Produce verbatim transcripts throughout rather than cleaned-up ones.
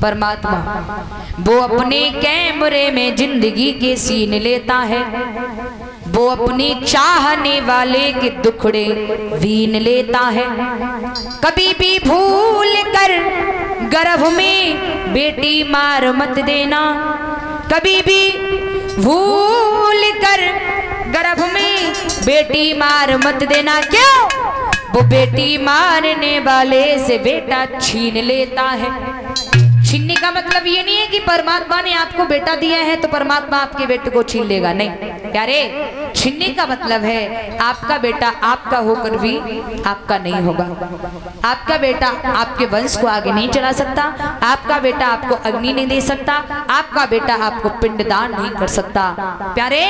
परमात्मा वो अपने कैमरे में जिंदगी के सीन लेता है, वो अपने चाहने वाले के दुखड़े बीन लेता है। कभी भी भूल कर गर्भ में बेटी मार मत देना, कभी भी भूल कर गर्भ में बेटी मार मत देना। क्यों? वो बेटी मारने वाले से बेटा छीन लेता है। छीनने का मतलब ये नहीं है कि परमात्मा ने आपको बेटा दिया है तो परमात्मा आपके बेटे को छीन लेगा, नहीं प्यारे। छीनने का मतलब है आपका बेटा आपका होकर भी आपका नहीं होगा, आपका बेटा आपके वंश को आगे नहीं चला सकता, आपका बेटा आपको अग्नि नहीं दे सकता, आपका बेटा आपको पिंडदान नहीं कर सकता। प्यारे,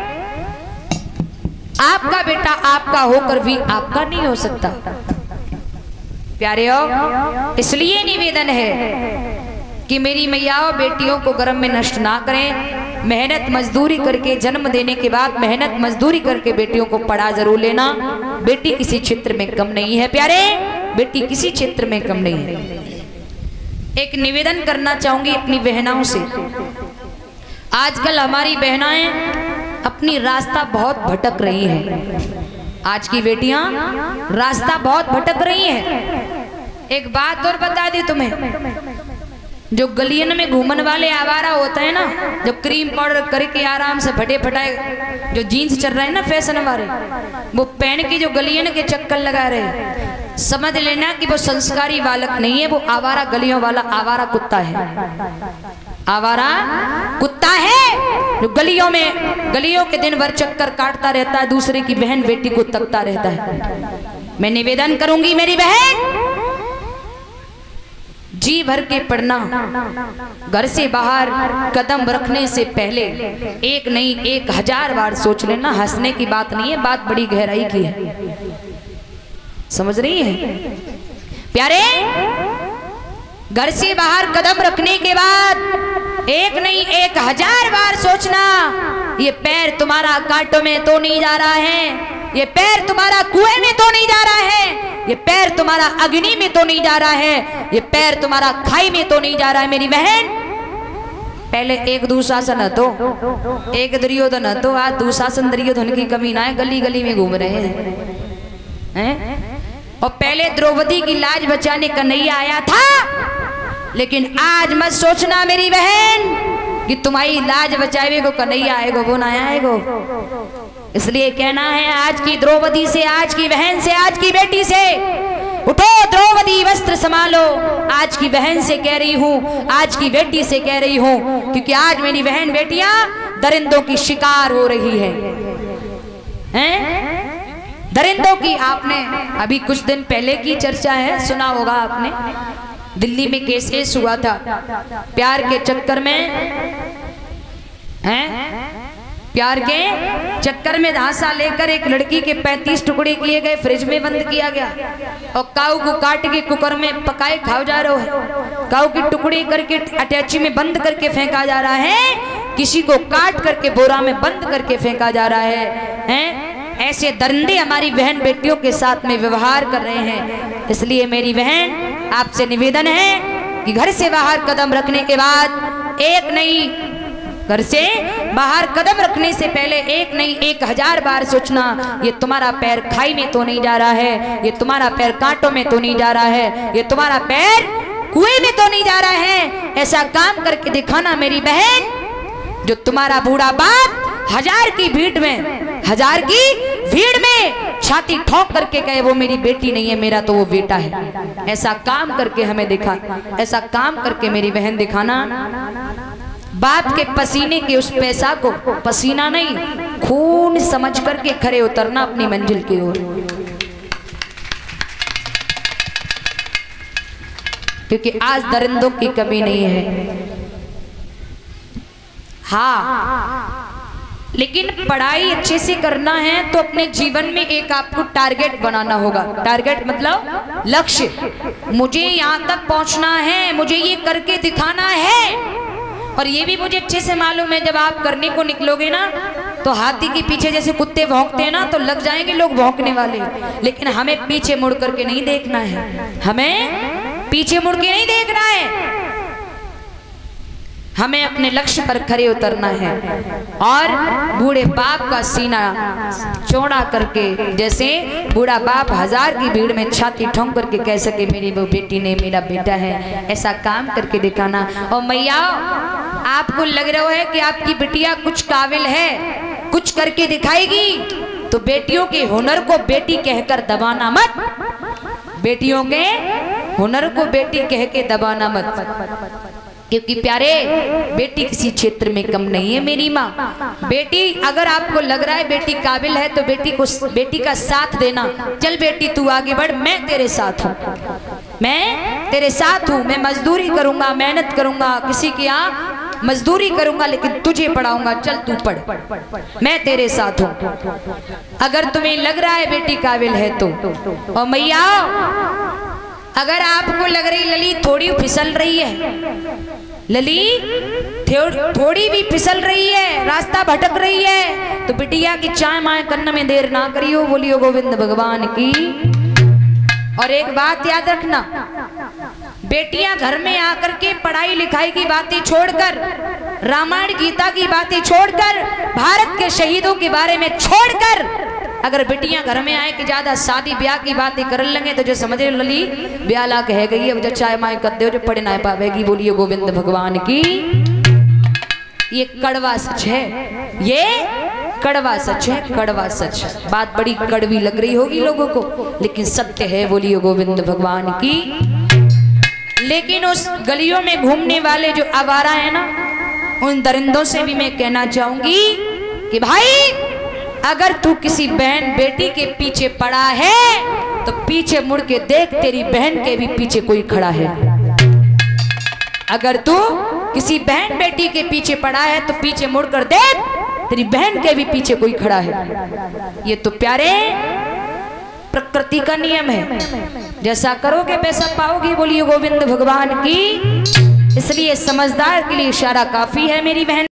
आपका बेटा आपका होकर भी आपका नहीं हो सकता। प्यारे, इसलिए निवेदन है कि मेरी मैयाओं बेटियों को गर्भ में नष्ट ना करें। मेहनत मजदूरी करके जन्म देने के बाद मेहनत मजदूरी करके बेटियों को पढ़ा जरूर लेना। बेटी किसी क्षेत्र में कम नहीं है प्यारे, बेटी किसी क्षेत्र में कम नहीं है। एक निवेदन करना चाहूंगी अपनी बहनाओं से। आजकल हमारी बहनाएं अपनी रास्ता बहुत भटक रही हैं। आज की बेटियां रास्ता बहुत भटक रही हैं। एक बात और बता दी तुम्हें, जो गलियन में घूमन वाले आवारा होते हैं ना, जो क्रीम पाउडर करके आराम से फटे फटाए जो जीन्स चल रहे हैं ना फैशन वाले, वो पहन के जो गलियन के चक्कर लगा रहे, समझ लेना कि वो संस्कारी बालक नहीं है, वो आवारा गलियों वाला आवारा कुत्ता है। आवारा कुत्ता है जो गलियों में गलियों के दिन भर चक्कर काटता रहता है, दूसरे की बहन बेटी को तकता रहता है। मैं निवेदन करूंगी मेरी बहन, जी भर के पढ़ना, घर से बाहर कदम रखने से पहले एक नहीं एक हजार बार सोच लेना। हंसने की बात नहीं है, बात बड़ी गहराई की है, समझ रही है प्यारे। घर से बाहर कदम रखने के बाद एक नहीं एक हजार बार सोचना, ये पैर तुम्हारा कांटों में तो नहीं जा रहा है, ये पैर तुम्हारा कुएं में तो नहीं जा रहा है, ये पैर तुम्हारा अग्नि में तो नहीं जा रहा है, ये पैर तुम्हारा खाई में तो नहीं जा रहा है। मेरी बहन, पहले एक दुशासन तो एक दुर्योधन तो आज दुशासन दुर्योधन की कमी ना है, गली गली में घूम रहे हैं, हैं? और पहले द्रौपदी की लाज बचाने कन्हैया आया था, लेकिन आज मत सोचना मेरी बहन कि तुम्हारी लाज बचावे को कन्हैया आएगा, वो ना आएगा। इसलिए कहना है आज की द्रौपदी से, आज की बहन से, आज की बेटी से, उठो द्रौपदी वस्त्र संभालो। आज की बहन से कह रही हूँ, आज की बेटी से कह रही हूँ, क्योंकि आज मेरी बहन बेटियां दरिंदों की शिकार हो रही है, हैं? दरिंदों की। आपने अभी कुछ दिन पहले की चर्चा है, सुना होगा आपने, दिल्ली में केस हुआ था प्यार के चक्कर में, हैं? प्यार के चक्कर में धांसा लेकर एक लड़की के पैंतीस टुकड़े किए गए, फ्रिज में बंद किया गया और काऊ को काट के कुकर में पकाए खाओ जा रहे हो। काऊ के टुकड़े करके अटैची में बंद करके फेंका जा रहा है, किसी को काट करके बोरा में बंद करके फेंका जा रहा है, हैं? ऐसे दरिंदे हमारी बहन बेटियों के साथ में व्यवहार कर रहे हैं। इसलिए मेरी बहन आपसे निवेदन है कि घर से बाहर कदम रखने के बाद एक नहीं घर से बाहर कदम रखने से पहले एक नहीं एक हजार बार सोचना, ये तुम्हारा पैर खाई में तो नहीं जा रहा है, ये तुम्हारा पैर कांटों में तो नहीं जा रहा है, ये तुम्हारा पैर कुएं में तो नहीं जा रहा है। ऐसा काम करके दिखाना मेरी बहन, जो तुम्हारा बूढ़ा बाप हजार की भीड़ में हजार की भीड़ में छाती ठोक करके कहे वो मेरी बेटी नहीं है, मेरा तो वो बेटा है। ऐसा काम करके हमें दिखा, ऐसा काम करके मेरी बहन दिखाना। बाप के पसीने के उस पैसा को पसीना नहीं खून समझ करके खड़े उतरना अपनी मंजिल की ओर, क्योंकि आज दरिंदों की कमी नहीं है। हाँ, लेकिन पढ़ाई अच्छे से करना है तो अपने जीवन में एक आपको टारगेट बनाना होगा। टारगेट मतलब लक्ष्य, मुझे यहाँ तक पहुँचना है, मुझे ये करके दिखाना है। और ये भी मुझे अच्छे से मालूम है, जब आप करने को निकलोगे ना तो हाथी के पीछे जैसे कुत्ते भौंकते हैं ना, तो लग जाएंगे लोग भौंकने वाले, लेकिन हमें पीछे मुड़ करके नहीं देखना है, हमें पीछे मुड़ के नहीं देखना है। हमें अपने लक्ष्य पर खरे उतरना है और बूढ़े बाप का सीना चौड़ा करके, जैसे बूढ़ा बाप हजार की भीड़ में छाती ठोंक करके कह सके मेरी वो बेटी ने मेरा बेटा है, ऐसा काम करके दिखाना। और मैया आपको लग रहा है कि आपकी बिटिया कुछ काबिल है, कुछ करके दिखाएगी, तो बेटियों के हुनर को बेटी कहकर दबाना मत, बेटियों के हुनर को बेटी कह के दबाना मत, क्योंकि प्यारे बेटी किसी क्षेत्र में कम नहीं है मेरी माँ। बेटी अगर आपको लग रहा है बेटी काबिल है तो बेटी को बेटी का साथ देना, चल बेटी तू आगे बढ़, मैं तेरे साथ हूँ, मैं तेरे साथ हूँ, मैं मजदूरी करूंगा, मेहनत करूंगा, किसी के यहाँ मजदूरी करूंगा, लेकिन तुझे पढ़ाऊंगा, चल तू पढ़, मैं तेरे साथ हूँ। अगर तुम्हें लग रहा है बेटी काबिल है तो। और मैया अगर आपको लग रही लली थोड़ी फिसल रही है, लली थोड़ी भी फिसल रही है, रास्ता भटक रही है, तो बिटिया की चाय माए करने में देर ना करियो, बोलियो गोविंद भगवान की। और एक बात याद रखना, बेटियां घर में आकर के पढ़ाई लिखाई की बातें छोड़कर, रामायण गीता की बातें छोड़कर, भारत के शहीदों के बारे में छोड़कर अगर बेटियां घर में आए कि ज्यादा शादी ब्याह की बातें कर लगे तो जो समझ रहे लली ब्याह ला कह गई है, जो चाय माए कर दे जो पढ़े ना पावेगी, बोलिए गोविंद भगवान की। ये कड़वा सच है, ये कड़वा सच है, कड़वा सच। बात बड़ी कड़वी लग रही होगी लोगों को, लेकिन सत्य है, बोलिए गोविंद भगवान की। लेकिन उस गलियों में घूमने वाले जो आवारा है ना, उन दरिंदों से भी मैं कहना चाहूंगी कि भाई अगर तू किसी बहन बेटी के पीछे पड़ा है तो पीछे मुड़ के देख, तेरी बहन के भी पीछे कोई खड़ा है। अगर तू किसी बहन बेटी के पीछे पड़ा है तो पीछे मुड़कर देख, तेरी बहन के भी पीछे कोई खड़ा है। ये तो प्यारे प्रकृति का नियम है, जैसा करोगे वैसा पाओगे, बोलिए गोविंद भगवान की। इसलिए समझदार के लिए इशारा काफी है मेरी बहन।